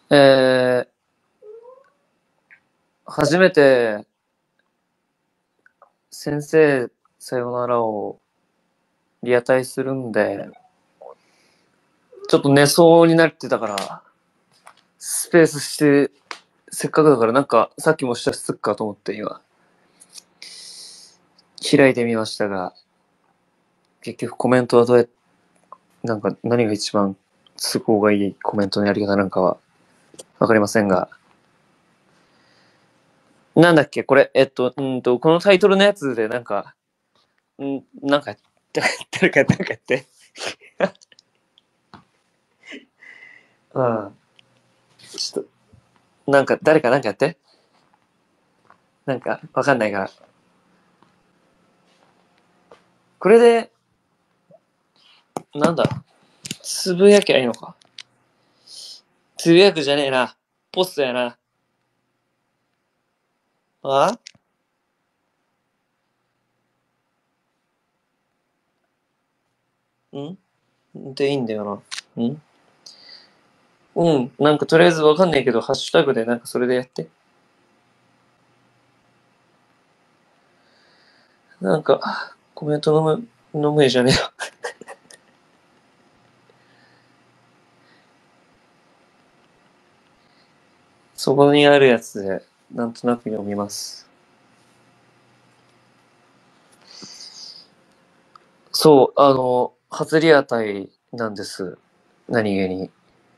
初めて先生さよならをリアタイするんで、ちょっと寝そうになってたから、スペースして、せっかくだからなんかさっきもしたしつっかと思って今、開いてみましたが、結局コメントはどうやって、なんか何が一番都合がいいコメントのやり方なんかはわかりませんが、なんだっけこれ、このタイトルのやつでなんか、なんか、誰かやって。うん。ちょっと、なんか、誰かなんかやって。なんか、わかんないから。これで、なんだ、つぶやきゃいいのか。つぶやくじゃねえな。ポストやな。あでいいんだよな。なんかとりあえずわかんないけど、ハッシュタグでなんかそれでやって。なんか、コメント飲むじゃねえよ。そこにあるやつで、なんとなく読みます。そう、初リアタイなんです。何気に。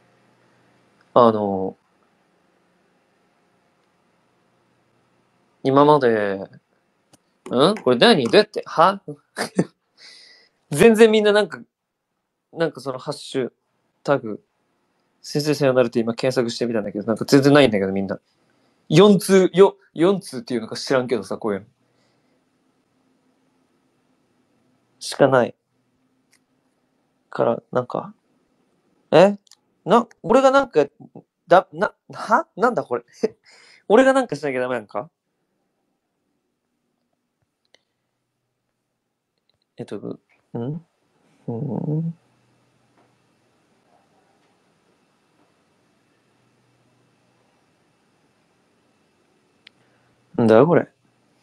今まで、これ何どうやって全然みんななんかそのハッシュタグ、先生さよならって今検索してみたんだけど、なんか全然ないんだけどみんな。4通っていうのか知らんけどさ、こういうの。しかない。から、なんか、俺がなんか、なんだこれ。俺がなんかしなきゃダメなんかんうん。なんだこれ。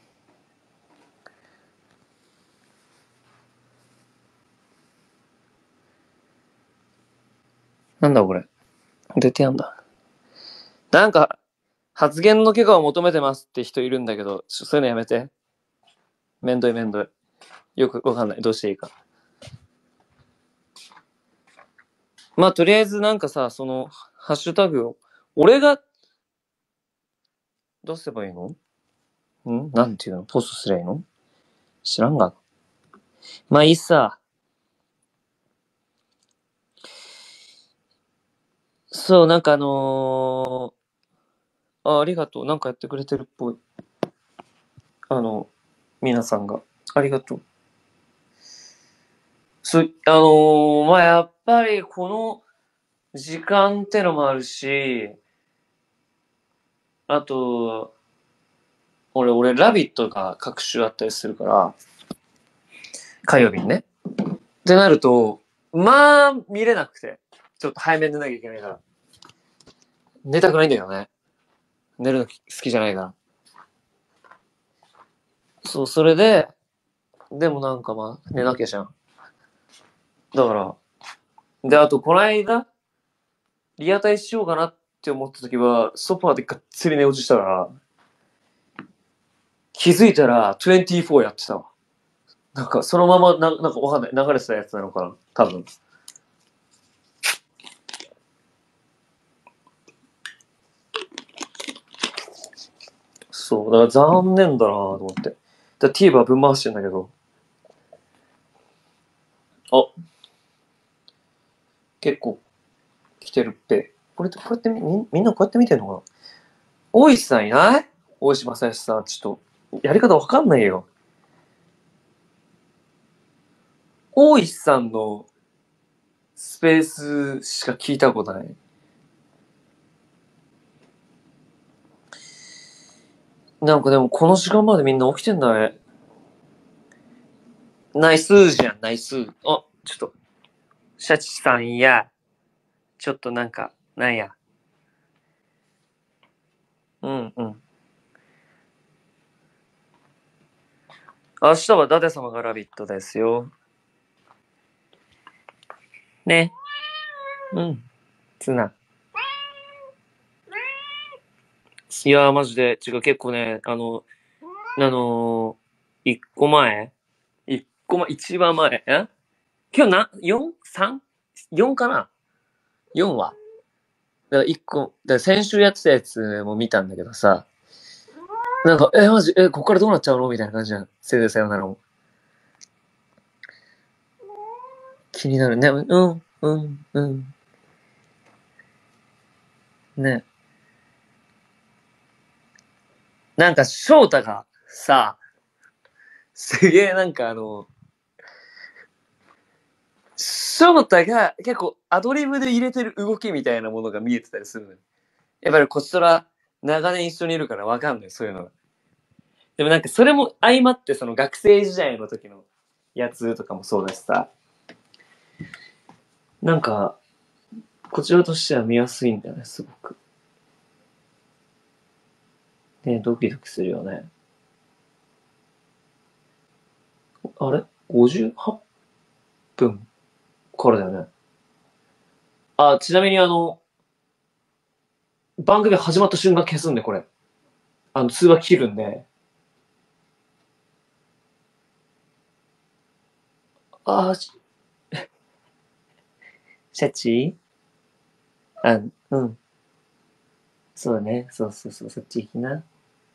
なんだこれ。出てやんだ。なんか、発言の許可を求めてますって人いるんだけど、そういうのやめて。めんどい。よくわかんない。どうしていいか。まあ、とりあえずなんかさ、その、ハッシュタグを、俺が出せばいいのなんていうのポストすりゃいいの知らんが。まあいいさ。そう、なんかありがとう。なんかやってくれてるっぽい。皆さんが。ありがとう。まあやっぱりこの時間ってのもあるし、あと、俺、ラビットが各種あったりするから、火曜日にね。ってなると、まあ、見れなくて、ちょっと早めに寝なきゃいけないから。寝たくないんだよね。寝るの好きじゃないから。そう、それで、でもなんかまあ、寝なきゃじゃん。だから、で、あと、この間、リアタイしようかなって思った時は、ソファーでがっつり寝落ちしたから、気づいたら24やってたわ。なんか、そのままなんかわかんない。流れてたやつなのかな多分。そう、だから残念だなと思って。TVer 分回してんだけど、あ、結構来てるって。こうやってみんなこうやって見てんのかな大石さんいない大石正義さん、ちょっと、やり方わかんないよ。大石さんのスペースしか聞いたことない。なんかでもこの時間までみんな起きてんだね。ナイスじゃん、ナイス。ちょっと、シャチさんや、ちょっとなんか、なんや。 うんうん。明日はダテ様がラビットですよ。ね。うん。ツナ。いやー、マジで、違う、結構ね、一個前一番前、今日4?3?4 かな？ 4 話。だから一個、だから先週やってたやつも見たんだけどさ、なんか、マジ、ここからどうなっちゃうのみたいな感じじゃん。せいぜいさよならも。気になるね。うん、うん、うん。ね。なんか、翔太がさ、すげえなんか翔太が結構アドリブで入れてる動きみたいなものが見えてたりするのよ。やっぱりこっちとら長年一緒にいるからわかんない、そういうのが。でもなんかそれも相まってその学生時代の時のやつとかもそうだしさ、なんか、こちらとしては見やすいんだよね、すごく。ね、ドキドキするよね。あれ ?58 分からだよね。あ、ちなみに番組始まった瞬間消すんで、これ。通話切るんで。あー、シャチうん。そうだね。そうそうそう、そっち行きな。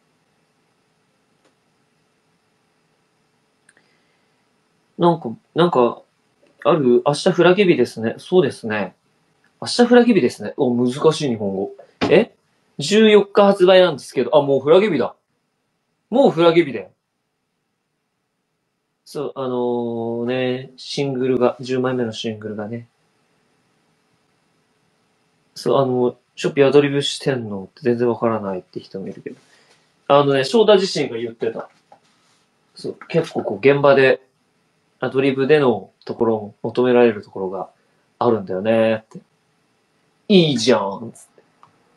なんか、明日フラゲ日ですね。そうですね。明日フラゲ日ですね。お、難しい日本語。14日発売なんですけど、もうフラゲ日だ。もうフラゲ日だよ。そう、シングルが、10枚目のシングルがね。そう、ショッピーアドリブしてんのって全然わからないって人もいるけど。翔太自身が言ってた。そう、結構こう現場でアドリブでのところを求められるところがあるんだよねって。いいじゃんつって。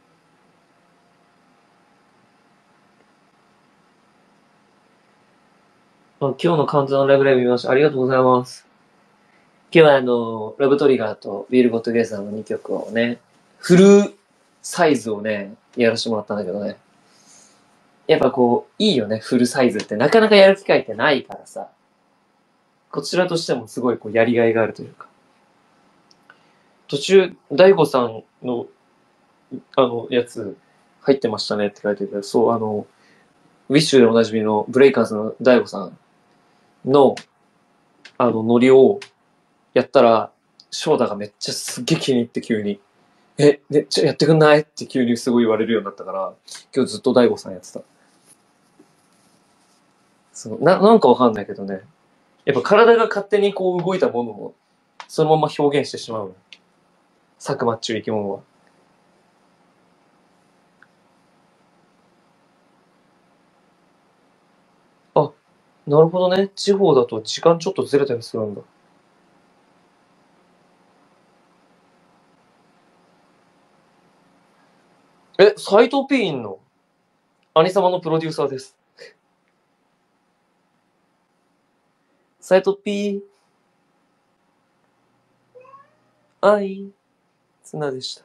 今日のカウントダウンライブライブ見ました。ありがとうございます。今日はラブトリガーとビールゴットゲーザーの2曲をね、フルサイズをね、やらせてもらったんだけどね。やっぱこう、いいよね、フルサイズってなかなかやる機会ってないからさ。こちらとしてもすごいこうやりがいがあるというか。途中、大悟さんの、やつ、入ってましたねって書いてて、そう、ウィッシュでおなじみのブレイカーズの大悟さんの、ノリをやったら、翔太がめっちゃすっげえ気に入って急に。やってくんないって急にすごい言われるようになったから、今日ずっと大悟さんやってた。なんかわかんないけどね。やっぱ体が勝手にこう動いたものを、そのまま表現してしまう。佐久間っちゅう生き物は。あ、なるほどね。地方だと時間ちょっとずれたりするんだ。斎藤 P いんの？兄様のプロデューサーです。斎藤 P、ツナでした。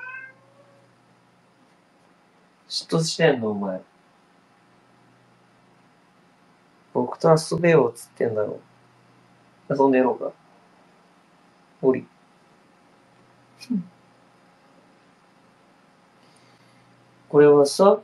嫉妬してんのお前。僕と遊べよっつってんだろ。遊んでやろうか。おり。これはさ、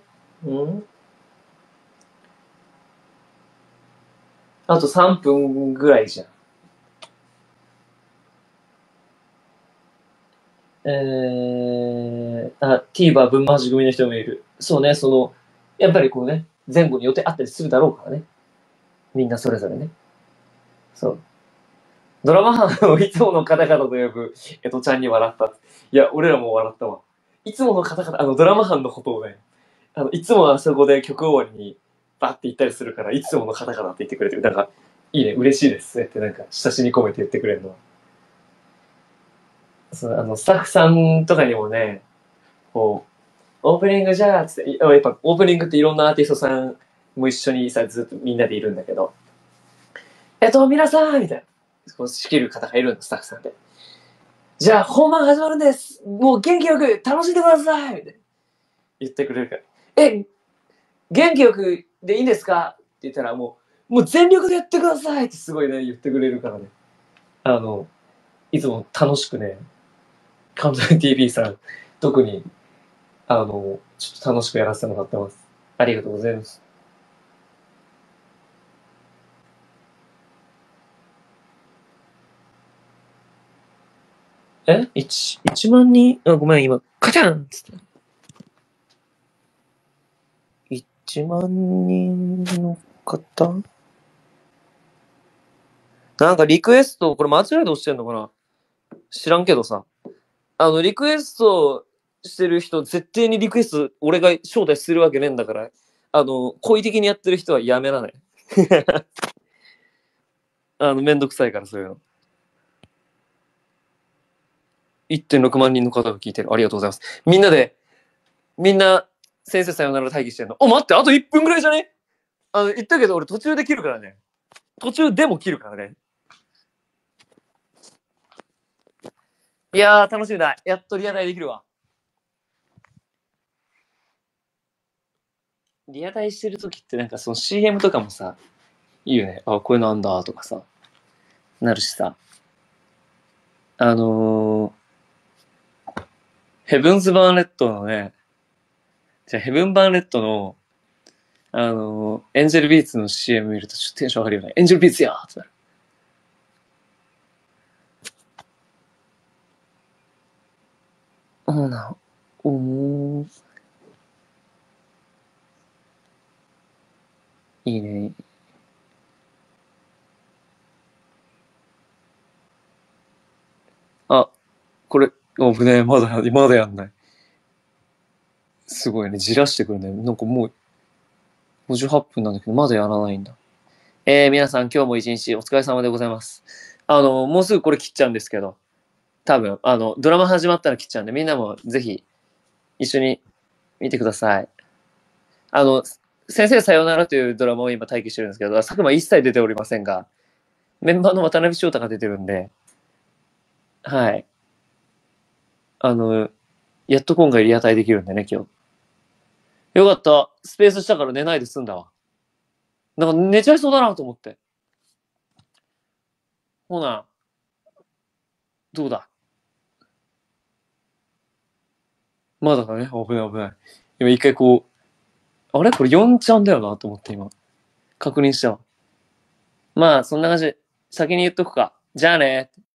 あと3分ぐらいじゃん。TVer 分回し組の人もいる。そうね、やっぱりこうね、前後に予定あったりするだろうからね。みんなそれぞれね。そう。ドラマ班をいつもの方々と呼ぶ、ちゃんに笑った。いや、俺らも笑ったわ。いつもの方々、ドラマ班のことをね、いつもあそこで曲終わりに、バッて言ったりするから、いつもの方々って言ってくれてる。なんか、いいね、嬉しいですねってなんか、親しみ込めて言ってくれるのは。スタッフさんとかにもね、こう、 オープニングじゃあ、つって、やっぱオープニングっていろんなアーティストさんも一緒にさ、ずっとみんなでいるんだけど、皆さんみたいな。こう仕切る方がいるんだ、スタッフさんで。じゃあ、本番始まるんです。もう元気よく楽しんでくださいみたいな。言ってくれるから。元気よくでいいんですかって言ったら、もう全力でやってくださいってすごいね、言ってくれるからね。いつも楽しくね、カウントダウン TV さん、特に、ちょっと楽しくやらせてもらってます。ありがとうございます。1万人ごめん、今、カチャンっつって。1万人の方なんかリクエスト、これ間違えて押してんのかな知らんけどさ。リクエストしてる人、絶対にリクエスト、俺が招待するわけねえんだから、好意的にやってる人はやめなね。めんどくさいから、そういうの。1.6 万人の方が聞いてる。ありがとうございます。みんな、先生さよなら待機してんの。待って、あと1分ぐらいじゃね言ったけど、俺途中で切るからね。途中でも切るからね。いやー、楽しみだ。やっとリアタイできるわ。リアタイしてるときってなんかその CM とかもさ、いいよね。こういうのあんだとかさ、なるしさ。ヘブンズ・バーネットのね、ヘブン・バーネットの、エンジェルビーツの CM 見るとちょっとテンション上がるよね。エンジェルビーツやーってなる。いいね。これ、危ねえ、まだやんない。すごいね、じらしてくるね。なんかもう、58分なんだけど、まだやらないんだ。皆さん今日も一日お疲れ様でございます。もうすぐこれ切っちゃうんですけど、多分、ドラマ始まったら切っちゃうんで、みんなもぜひ、一緒に見てください。先生さようならというドラマを今待機してるんですけど、佐久間一切出ておりませんが、メンバーの渡辺翔太が出てるんで、はい。やっと今回リアタイできるんでね、今日。よかった。スペースしたから寝ないで済んだわ。なんか寝ちゃいそうだなと思って。ほな、どうだまだだね。危ない危ない。今一回こう、あれこれ4ちゃんだよなと思って今。確認したわ。まあ、そんな感じ。先に言っとくか。じゃあね。